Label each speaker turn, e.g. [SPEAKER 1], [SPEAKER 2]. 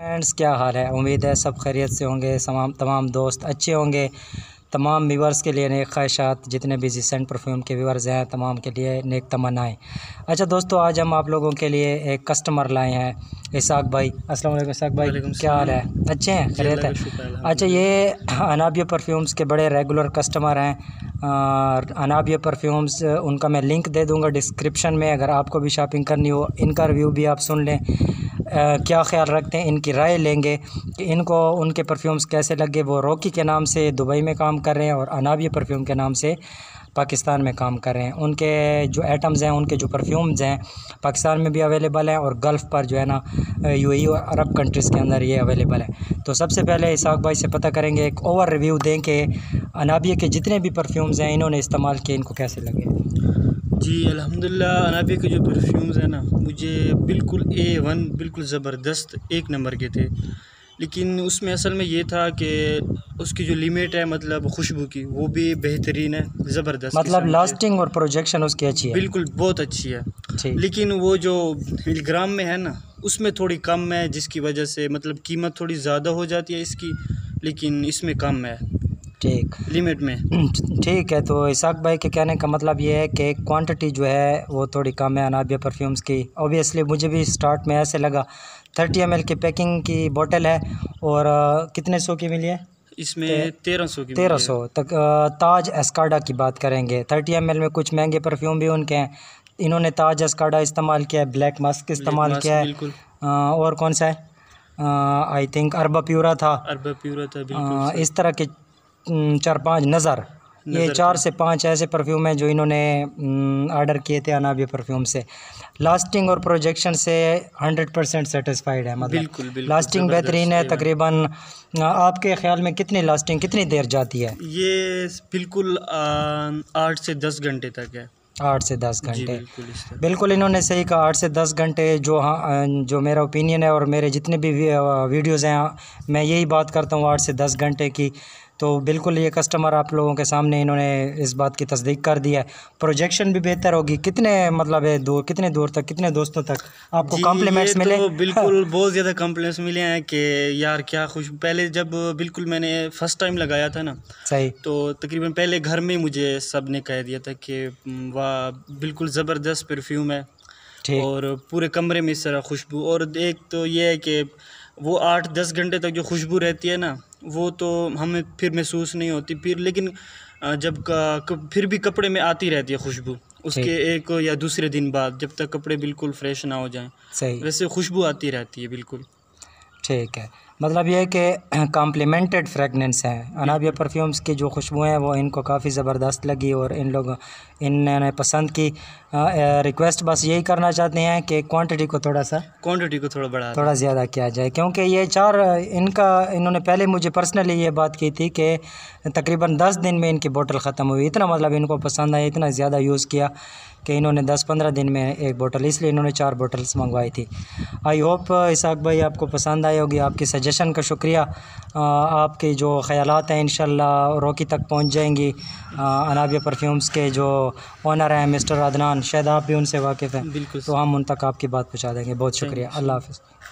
[SPEAKER 1] Friends, क्या हाल है। उम्मीद है सब खैरियत से होंगे, तमाम दोस्त अच्छे होंगे। तमाम व्यूवर्स के लिए नेक ख्वाहिशात, जितने भी सेंट परफ्यूम के व्यूवर्स हैं तमाम के लिए नेक तमन्नाएं। अच्छा दोस्तों, आज हम आप लोगों के लिए एक कस्टमर लाए हैं, इसाक भाई। अस्सलाम वालेकुम इसाक भाई, क्या हाल है? अच्छे हैं, खैरियत है? अच्छा, ये अनाबिया परफ्यूम्स के बड़े रेगुलर कस्टमर हैं। अनाबिया परफ्यूम्स, उनका मैं लिंक दे दूंगा डिस्क्रिप्शन में, अगर आपको भी शॉपिंग करनी हो। इनका रिव्यू भी आप सुन लें, क्या ख्याल रखते हैं, इनकी राय लेंगे कि इनको उनके परफ्यूम्स कैसे लगे। वो रॉकी के नाम से दुबई में काम कर रहे हैं और अनाबिया परफ्यूम के नाम से पाकिस्तान में काम कर रहे हैं। उनके जो आइटम्स हैं, उनके जो परफ्यूम्स हैं, पाकिस्तान में भी अवेलेबल हैं और गल्फ़ पर जो है ना, यूएई और अरब कंट्रीज़ के अंदर ये अवेलेबल है। तो सबसे पहले इसाक भाई से पता करेंगे, एक ओवर रिव्यू दें कि अनाबिया के जितने भी परफ्यूम्स हैं इन्होंने इस्तेमाल किए, इनको कैसे लगे।
[SPEAKER 2] जी अल्हम्दुलिल्लाह, अनाबिया के जो परफ्यूम्स हैं ना, मुझे बिल्कुल A1 बिल्कुल ज़बरदस्त एक नंबर के थे। लेकिन उसमें असल में ये था कि उसकी जो लिमिट है, मतलब खुशबू की, वो भी बेहतरीन है, ज़बरदस्त।
[SPEAKER 1] मतलब लास्टिंग और प्रोजेक्शन उसकी अच्छी है,
[SPEAKER 2] बिल्कुल बहुत अच्छी है।
[SPEAKER 1] ठीक।
[SPEAKER 2] लेकिन वो जो मिलीग्राम में है ना, उसमें थोड़ी कम है, जिसकी वजह से मतलब कीमत थोड़ी ज़्यादा हो जाती है इसकी, लेकिन इसमें कम है,
[SPEAKER 1] ठीक,
[SPEAKER 2] लिमिट में।
[SPEAKER 1] ठीक है। तो इसाक भाई के कहने का मतलब ये है कि क्वांटिटी जो है वो थोड़ी कम है अनाबिया परफ्यूम्स की। ऑब्वियसली मुझे भी स्टार्ट में ऐसे लगा। 30 ml की पैकिंग की बोतल है और कितने सौ की मिली है
[SPEAKER 2] इसमें? 1300 की।
[SPEAKER 1] 1300 तक। ताज एस्काडा की बात करेंगे। 30 ml में कुछ महंगे परफ्यूम भी उनके हैं। इन्होंने ताज एस्काडा इस्तेमाल किया है, ब्लैक मस्क इस्तेमाल किया है।
[SPEAKER 2] बिल्कुल।
[SPEAKER 1] और कौन सा है? आई थिंक अरबा प्यूरा था।
[SPEAKER 2] अरबा प्यूरा था, बिल्कुल।
[SPEAKER 1] इस तरह के 4-5 नज़र, ये 4 से 5 ऐसे परफ्यूम हैं जो इन्होंने ऑर्डर किए थे अनाबिया परफ्यूम से। लास्टिंग और प्रोजेक्शन से 100% सेटिस्फाइड है। मतलब
[SPEAKER 2] बिल्कुल
[SPEAKER 1] लास्टिंग बेहतरीन है। तकरीबन आपके ख्याल में कितनी लास्टिंग, कितनी देर जाती है?
[SPEAKER 2] ये बिल्कुल 8 से 10 घंटे तक है।
[SPEAKER 1] 8 से 10 घंटे,
[SPEAKER 2] बिल्कुल
[SPEAKER 1] इन्होंने सही कहा। 8 से 10 घंटे जो, हाँ, जो मेरा ओपिनियन है और मेरे जितने भी वीडियोज़ हैं, मैं यही बात करता हूँ 8 से 10 घंटे की। तो बिल्कुल ये कस्टमर आप लोगों के सामने इन्होंने इस बात की तस्दीक कर दिया है। प्रोजेक्शन भी बेहतर होगी। कितने मतलब है दूर, कितने दूर तक, कितने दोस्तों तक आपको कॉम्प्लीमेंट्स मिले?
[SPEAKER 2] तो बिल्कुल बहुत ज़्यादा कॉम्प्लीमेंट्स मिले हैं कि यार क्या खुश। पहले जब बिल्कुल मैंने फ़र्स्ट टाइम लगाया था ना,
[SPEAKER 1] सही, तो
[SPEAKER 2] तकरीबन पहले घर में मुझे सब ने कह दिया था कि वाह बिल्कुल ज़बरदस्त परफ्यूम है, और पूरे कमरे में इस तरह खुशबू। और एक तो ये है कि वो 8-10 घंटे तक जो खुशबू रहती है ना, वो तो हमें फिर महसूस नहीं होती फिर। लेकिन जब फिर भी कपड़े में आती रहती है खुशबू उसके एक या दूसरे दिन बाद, जब तक कपड़े बिल्कुल फ्रेश ना हो जाएं, सही, वैसे खुशबू आती रहती है बिल्कुल। ठीक है,
[SPEAKER 1] मतलब ये है कि कॉम्प्लीमेंटेड फ्रेगनेंस है। अनाबिया परफ्यूम्स की जो खुशबू हैं वो इनको काफ़ी ज़बरदस्त लगी और इन्होंने पसंद की। रिक्वेस्ट बस यही करना चाहते हैं कि क्वांटिटी को थोड़ा ज़्यादा किया जाए, क्योंकि ये 4 इन्होंने पहले मुझे पर्सनली ये बात की थी कि तकरीबन 10 दिन में इनकी बोतल ख़त्म हुई। इतना मतलब इनको पसंद आया, इतना ज़्यादा यूज़ किया कि इन्होंने 10-15 दिन में एक बोतल, इसलिए इन्होंने 4 बोतल्स मंगवाई थी। आई होप इसाक भाई आपको पसंद आई होगी। आपकी सजेशन का शुक्रिया। आपके जो ख़यालात हैं इंशाल्लाह रॉकी तक पहुंच जाएंगी। अनाबिया परफ्यूम्स के जो ओनर हैं मिस्टर अदनान, शायद आप भी उनसे वाकिफ़ हैं, तो हम उन तक आपकी बात पहुंचा देंगे। बहुत शुक्रिया। अल्लाह हाफ़िज़।